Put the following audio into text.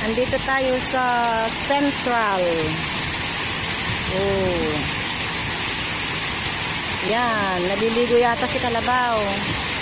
Andito tayo sa Central. Oh. Yan, naliligo yata si Kalabaw.